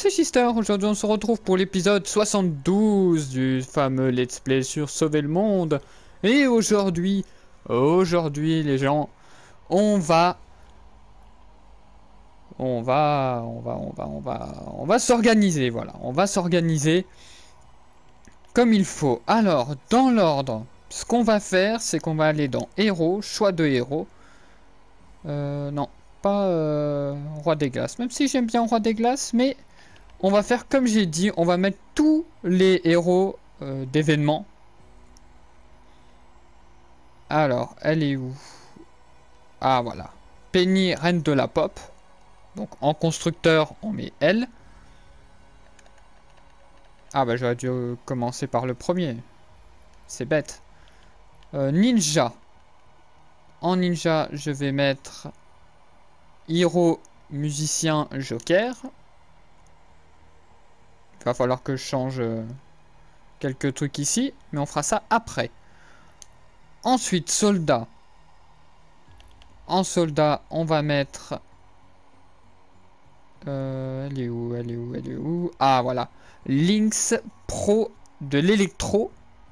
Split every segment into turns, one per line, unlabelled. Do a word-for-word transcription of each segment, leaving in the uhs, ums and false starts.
c'est Chister. Aujourd'hui, on se retrouve pour l'épisode soixante-douze du fameux Let's Play sur Sauver le Monde. Et aujourd'hui, aujourd'hui, les gens, on va, on va, on va, on va, on va, on va s'organiser. Voilà, on va s'organiser comme il faut. Alors, dans l'ordre, ce qu'on va faire, c'est qu'on va aller dans Héros, choix de héros. Euh, non, pas euh, Roi des Glaces. Même si j'aime bien Roi des Glaces, mais on va faire comme j'ai dit, on va mettre tous les héros euh, d'événements. Alors, elle est où? Ah, voilà. Penny, reine de la pop. Donc, en constructeur, on met elle. Ah, bah, j'aurais dû euh, commencer par le premier. C'est bête. Euh, ninja. En ninja, je vais mettre Hiro, musicien, joker. Il va falloir que je change euh, quelques trucs ici, mais on fera ça après. Ensuite, soldat. En soldat, on va mettre... Euh, elle est où? Elle est où? Elle est où? Ah, voilà. Lynx Pro de l'électro.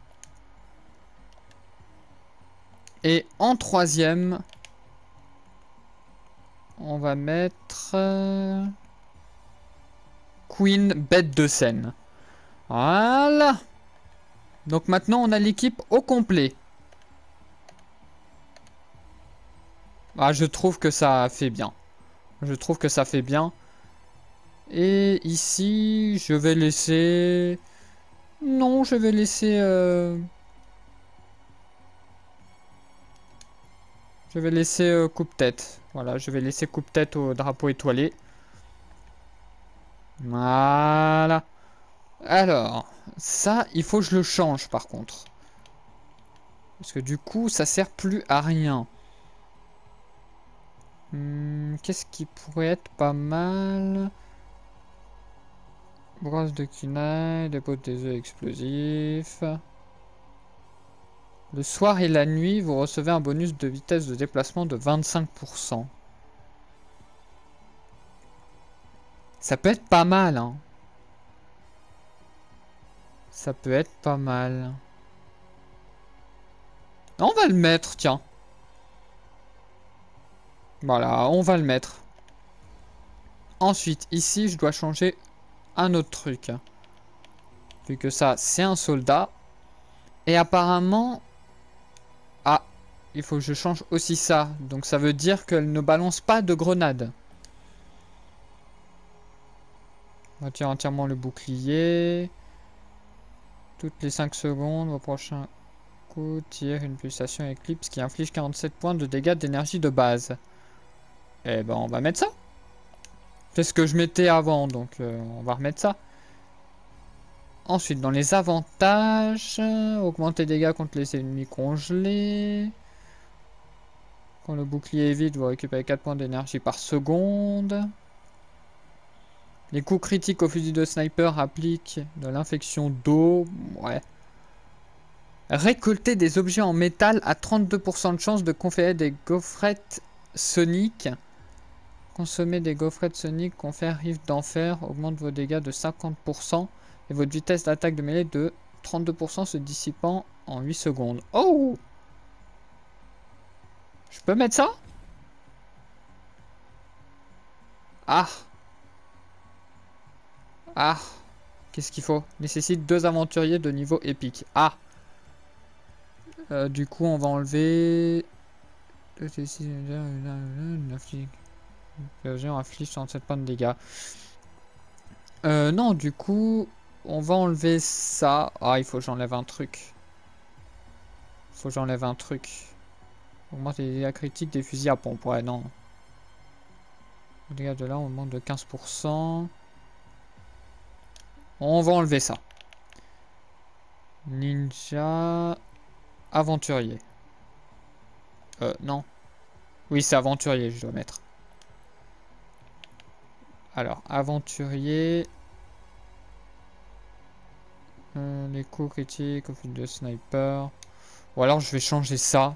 Et en troisième, on va mettre... euh, Queen, bête de scène. Voilà. Donc maintenant, on a l'équipe au complet. Ah, je trouve que ça fait bien. Je trouve que ça fait bien. Et ici, je vais laisser... Non, je vais laisser... Euh... Je vais laisser euh, coupe-tête. Voilà, je vais laisser coupe-tête au drapeau étoilé. Voilà. Alors, ça, il faut que je le change par contre. Parce que du coup, ça sert plus à rien. Hmm, qu'est-ce qui pourrait être pas mal? Brosse de quinaille, dépôt des œufs explosifs. Le soir et la nuit, vous recevez un bonus de vitesse de déplacement de vingt-cinq pour cent. Ça peut être pas mal, hein. Ça peut être pas mal. On va le mettre, tiens. Voilà, on va le mettre. Ensuite, ici, je dois changer un autre truc. Vu que ça, c'est un soldat. Et apparemment... Ah, il faut que je change aussi ça. Donc ça veut dire qu'elle ne balance pas de grenade. On retire entièrement le bouclier. Toutes les cinq secondes, au prochain coup, tire une pulsation éclipse qui inflige quarante-sept points de dégâts d'énergie de base. Eh ben, on va mettre ça. C'est ce que je mettais avant, donc euh, on va remettre ça. Ensuite, dans les avantages, euh, augmenter les dégâts contre les ennemis congelés. Quand le bouclier est vide, vous récupérez quatre points d'énergie par seconde. Les coups critiques au fusil de sniper appliquent de l'infection d'eau. Ouais. Récolter des objets en métal à trente-deux pour cent de chance de conférer des gaufrettes soniques. Consommer des gaufrettes soniques confère rive d'enfer, augmente vos dégâts de cinquante pour cent et votre vitesse d'attaque de mêlée de trente-deux pour cent se dissipant en huit secondes. Oh! Je peux mettre ça? Ah! Ah! Qu'est-ce qu'il faut? Nécessite deux aventuriers de niveau épique. Ah! Euh, du coup, on va enlever... On inflige soixante-sept points de dégâts. Euh, non, du coup, on va enlever ça. Ah, il faut que j'enlève un truc. Il faut que j'enlève un truc. Augmente les dégâts critiques des fusils à pompe. Ouais, non. Les dégâts de là, on augmente de quinze pour cent. On va enlever ça. Ninja... Aventurier. Euh, non. Oui, c'est aventurier, je dois mettre. Alors, aventurier... Euh, les coups critiques au fil de sniper. Ou alors, je vais changer ça.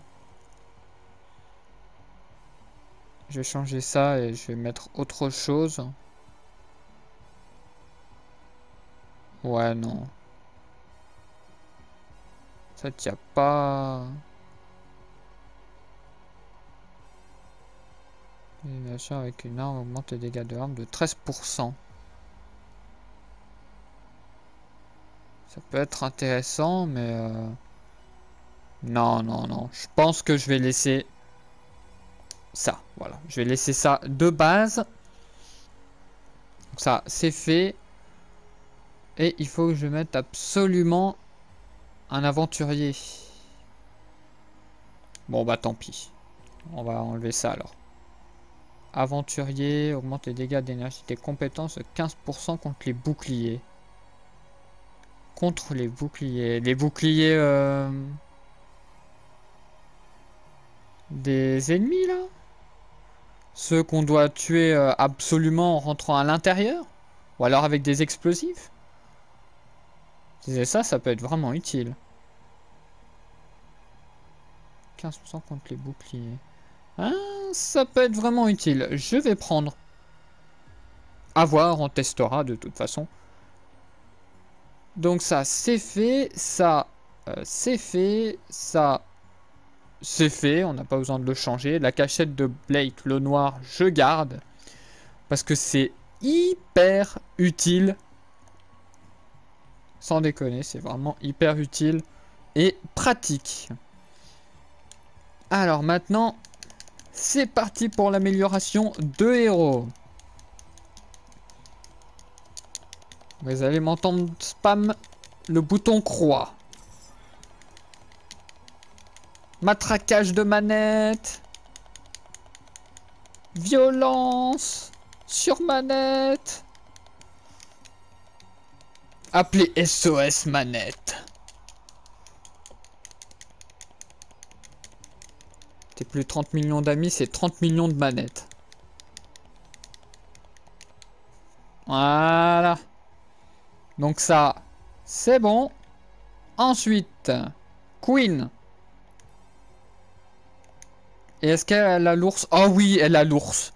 Je vais changer ça et je vais mettre autre chose. Ouais, non. Ça tient pas... Élimination avec une arme augmente les dégâts de l'arme de treize pour cent. Ça peut être intéressant, mais... Euh... Non, non, non. Je pense que je vais laisser... ça, voilà. Je vais laisser ça de base. Donc ça, c'est fait. Et il faut que je mette absolument un aventurier. Bon, bah tant pis. On va enlever ça alors. Aventurier, augmente les dégâts d'énergie des compétences de quinze pour cent contre les boucliers. Contre les boucliers. Les boucliers euh, des ennemis là. Ceux qu'on doit tuer euh, absolument en rentrant à l'intérieur. Ou alors avec des explosifs. C'est ça, ça peut être vraiment utile. quinze pour cent contre les boucliers. Ah, ça peut être vraiment utile. Je vais prendre. À voir, on testera de toute façon. Donc ça, c'est fait. Ça, euh, c'est fait. Ça, c'est fait. On n'a pas besoin de le changer. La cachette de Blake, le noir, je garde. Parce que c'est hyper utile. Sans déconner, c'est vraiment hyper utile. Et pratique. Alors maintenant, c'est parti pour l'amélioration de héros. Vous allez m'entendre spam le bouton croix. Matraquage de manette. Violence. Sur manette. Appelez S O S manette. T'es plus trente millions d'amis, c'est trente millions de manettes. Voilà. Donc ça, c'est bon. Ensuite, Queen. Et est-ce qu'elle a l'ours? Oh oui, elle a l'ours.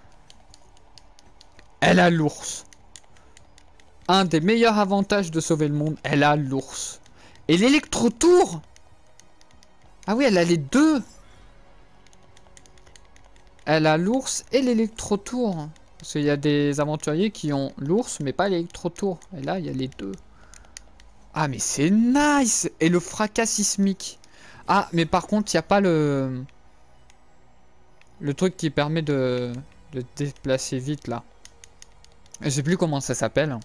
Elle a l'ours. Un des meilleurs avantages de sauver le monde, elle a l'ours. Et l'électro-tour? Ah oui, elle a les deux. Elle a l'ours et l'électro-tour. Parce qu'il y a des aventuriers qui ont l'ours, mais pas l'électro-tour. Et là, il y a les deux. Ah, mais c'est nice. Et le fracas sismique. Ah, mais par contre, il n'y a pas le... Le truc qui permet de... de déplacer vite, là. Je sais plus comment ça s'appelle.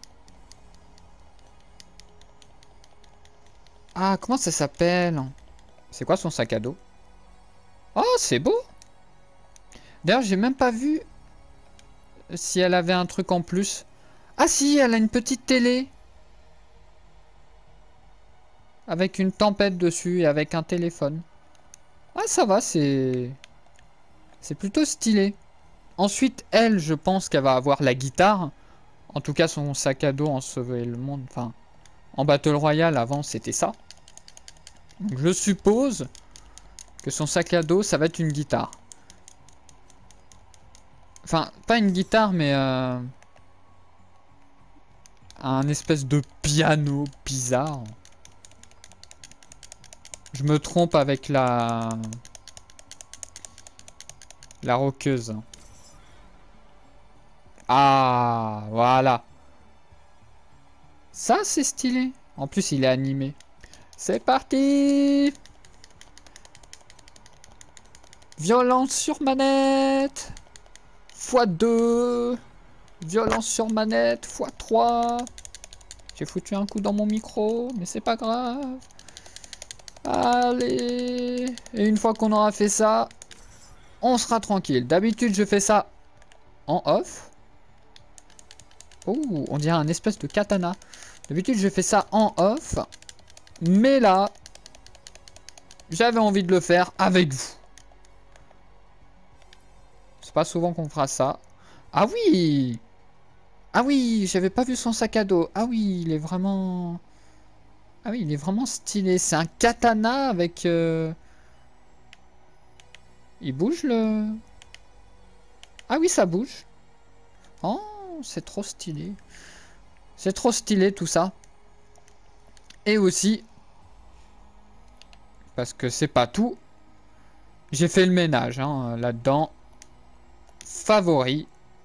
Ah, comment ça s'appelle? C'est quoi son sac à dos? Oh, c'est beau. D'ailleurs, j'ai même pas vu si elle avait un truc en plus. Ah si, elle a une petite télé. Avec une tempête dessus et avec un téléphone. Ah, ça va, c'est... C'est plutôt stylé. Ensuite, elle, je pense qu'elle va avoir la guitare. En tout cas, son sac à dos en sauver le monde. Enfin, en Battle Royale, avant, c'était ça. Donc, je suppose que son sac à dos, ça va être une guitare. Enfin, pas une guitare, mais... Euh, un espèce de piano bizarre. Je me trompe avec la... La roqueuse. Ah, voilà. Ça, c'est stylé. En plus, il est animé. C'est parti. Violence sur manette. fois deux. Violence sur manette. fois trois. J'ai foutu un coup dans mon micro, mais c'est pas grave. Allez. Et une fois qu'on aura fait ça, on sera tranquille. D'habitude, je fais ça en off. Oh, on dirait un espèce de katana. D'habitude, je fais ça en off. Mais là, j'avais envie de le faire avec vous. C'est pas souvent qu'on fera ça. Ah oui! Ah oui, j'avais pas vu son sac à dos. Ah oui, il est vraiment... Ah oui, il est vraiment stylé. C'est un katana avec... Euh... Il bouge le... Ah oui, ça bouge. Oh, c'est trop stylé. C'est trop stylé tout ça. Et aussi, parce que c'est pas tout, j'ai fait le ménage hein, là-dedans. Favoris.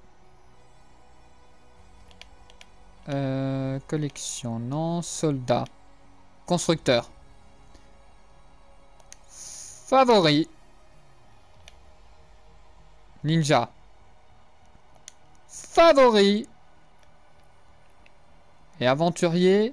Euh, collection, non. Soldat. Constructeur. Favoris. Ninja. Favoris. Et aventurier.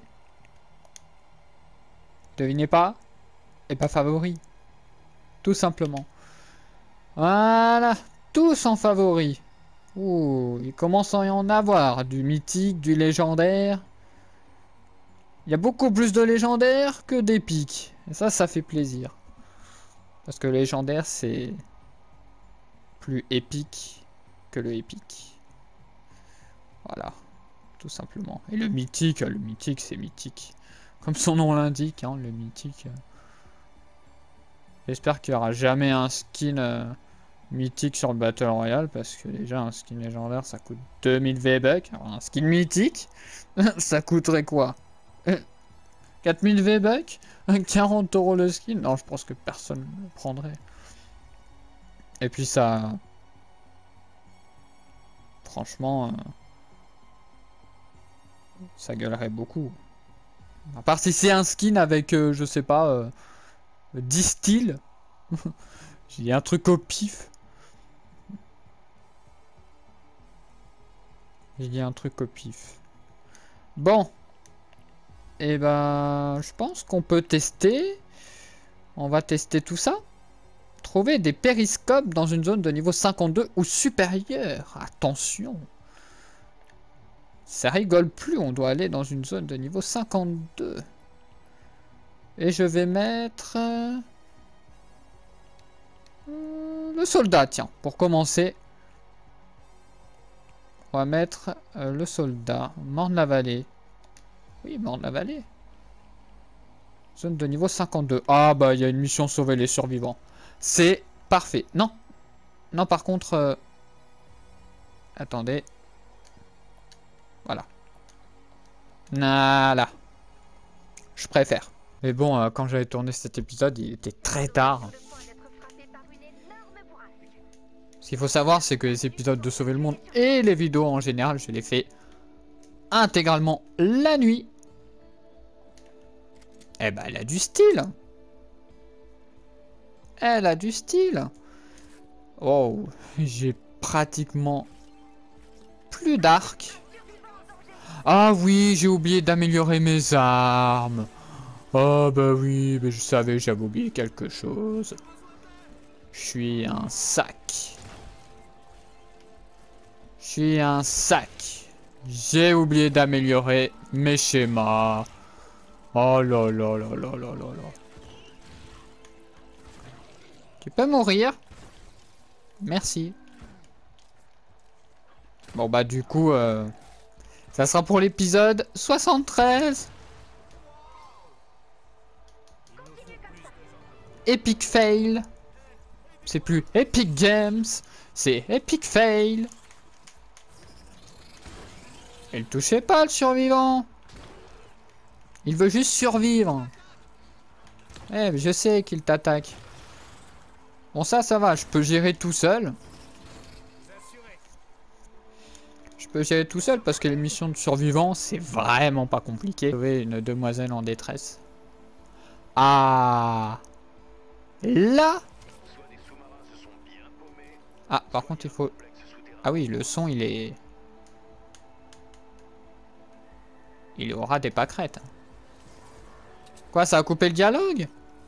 Devinez pas. Et pas favori. Tout simplement. Voilà. Tous en favoris. Ouh, il commence à y en avoir. Du mythique, du légendaire. Il y a beaucoup plus de légendaires que d'épiques. Et ça, ça fait plaisir. Parce que le légendaire, c'est plus épique que le épique. Voilà. Tout simplement. Et le mythique, le mythique, c'est mythique. Comme son nom l'indique, hein, le mythique. J'espère qu'il n'y aura jamais un skin euh, mythique sur le Battle Royale. Parce que déjà, un skin légendaire, ça coûte deux mille V-Bucks. Alors, un skin mythique, ça coûterait quoi? quatre mille V-Bucks, quarante euros le skin. Non, je pense que personne ne le prendrait. Et puis ça... Franchement... Euh, ça gueulerait beaucoup. À part si c'est un skin avec, euh, je sais pas, euh, dix styles. J'ai un truc au pif. J'ai dit un truc au pif. Bon. Et ben, je pense qu'on peut tester. On va tester tout ça. Trouver des périscopes dans une zone de niveau cinquante-deux ou supérieur. Attention. Ça rigole plus, on doit aller dans une zone de niveau cinquante-deux. Et je vais mettre... Euh, le soldat, tiens, pour commencer. On va mettre euh, le soldat. Morne-la-Vallée. Oui, Morne-la-Vallée. Zone de niveau cinquante-deux. Ah bah, il y a une mission sauver les survivants. C'est parfait. Non. Non, par contre... Euh... Attendez. Voilà. Voilà. Je préfère. Mais bon, euh, quand j'avais tourné cet épisode, il était très tard. Ce qu'il faut savoir, c'est que les épisodes de Sauver le Monde et les vidéos en général, je les fais intégralement la nuit. Eh ben, elle a du style. Elle a du style. Oh, j'ai pratiquement plus d'arc. Ah oui, j'ai oublié d'améliorer mes armes. Oh bah oui, mais je savais, j'avais oublié quelque chose. Je suis un sac. Je suis un sac. J'ai oublié d'améliorer mes schémas. Oh là là là là là là là. Tu peux mourir? Merci. Bon bah du coup, euh, ça sera pour l'épisode soixante-treize. Epic fail. C'est plus Epic Games, c'est Epic fail. Il touchait pas le survivant. Il veut juste survivre. Eh, je sais qu'il t'attaque. Bon ça, ça va, je peux gérer tout seul. Je peux gérer tout seul parce que les missions de survivants, c'est vraiment pas compliqué. Sauver une demoiselle en détresse. Ah. Là. Ah, par contre, il faut... Ah oui, le son, il est... Il aura des pâquerettes. Quoi, ça a coupé le dialogue?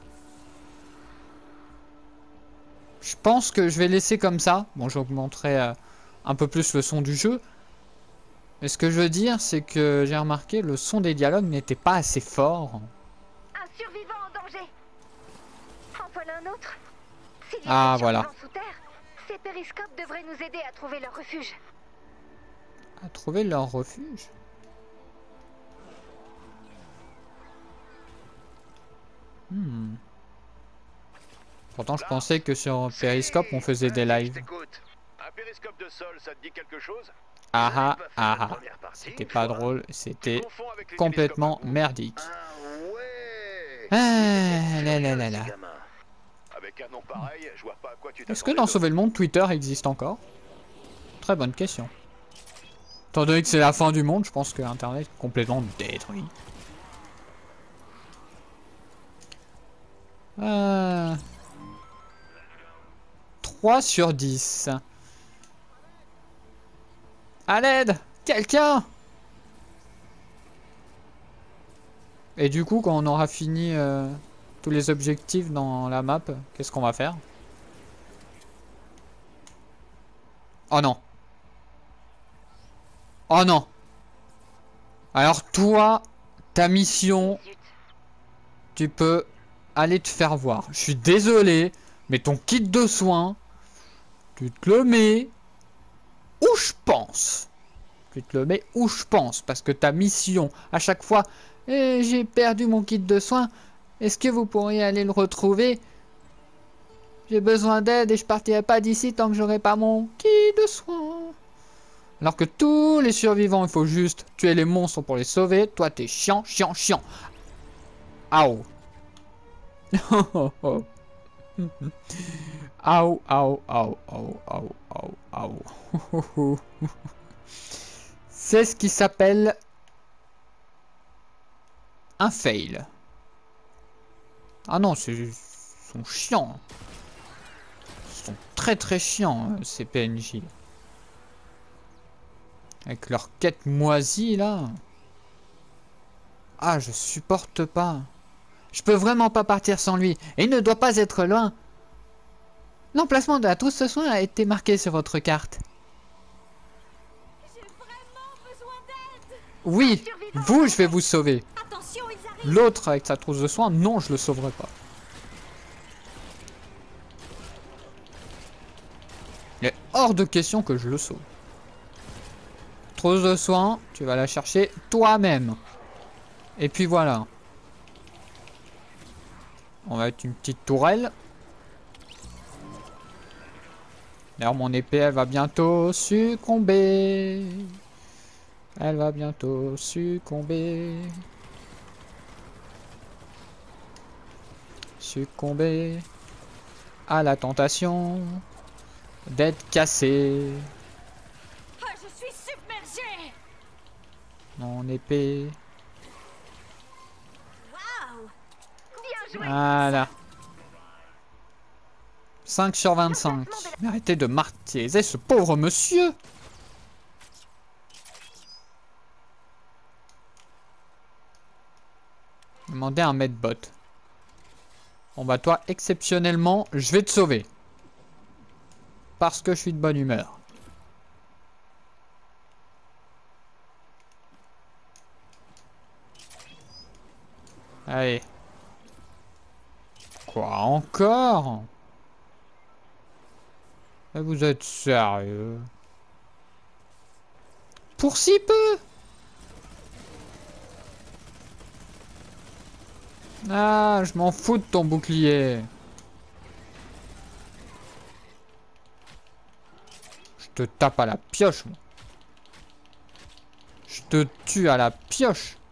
Je pense que je vais laisser comme ça. Bon, j'augmenterai euh, un peu plus le son du jeu. Mais ce que je veux dire, c'est que j'ai remarqué le son des dialogues n'était pas assez fort.
Un survivant en danger. En voilà un autre. S'il y a
Ah,
des
voilà.
survivants sous terre, ces périscopes devraient nous aider à trouver leur refuge.
À trouver leur refuge. Hmm. Pourtant, je pensais que sur Periscope, on faisait des lives.
Un périscope de sol, ça te dit quelque chose?
Ah ah ah ah. C'était pas drôle, c'était complètement merdique. Ah là là là là. Est-ce que dans Sauver le Monde, Twitter existe encore? Très bonne question. Étant donné que c'est la fin du monde, je pense que Internet est complètement détruit. Euh... trois sur dix. À l'aide! Quelqu'un! Et du coup, quand on aura fini euh, tous les objectifs dans la map, qu'est-ce qu'on va faire? Oh non! Oh non! Alors toi, ta mission, tu peux aller te faire voir. Je suis désolé, mais ton kit de soins, tu te le mets où je pense. Tu te le mets où je pense. Parce que ta mission, à chaque fois, eh, j'ai perdu mon kit de soins. Est-ce que vous pourriez aller le retrouver? J'ai besoin d'aide et je partirai pas d'ici tant que j'aurai pas mon kit de soins. Alors que tous les survivants, il faut juste tuer les monstres pour les sauver. Toi, t'es chiant, chiant, chiant. Aouh. Aouh, aouh, aouh, aouh, aouh, aouh, aouh. C'est ce qui s'appelle un fail. Ah non, c'est... ils sont chiants. Ils sont très très chiants, ces P N J. Avec leur quête moisie, là. Ah, je supporte pas. Je peux vraiment pas partir sans lui. Et il ne doit pas être loin. L'emplacement de la trousse de soins a été marqué sur votre carte.
J'ai vraiment besoin d'aide.
Oui, vous, je vais vous sauver.
Attention, ils arrivent.
L'autre avec sa trousse de soins, non, je le sauverai pas. Il est hors de question que je le sauve. Trousse de soins, tu vas la chercher toi-même. Et puis voilà. On va mettre une petite tourelle. D'ailleurs, mon épée, elle va bientôt succomber. Elle va bientôt succomber. Succomber à la tentation d'être cassé.
Ah, je suis submergée.
Mon épée.
Waouh. Bien joué.
Voilà. cinq sur vingt-cinq. Mais arrêtez de martyriser ce pauvre monsieur. Demandez un medbot. Bon bah toi, exceptionnellement, je vais te sauver. Parce que je suis de bonne humeur. Allez. Quoi encore? Mais vous êtes sérieux? Pour si peu? Ah, je m'en fous de ton bouclier. Je te tape à la pioche, moi. Je te tue à la pioche.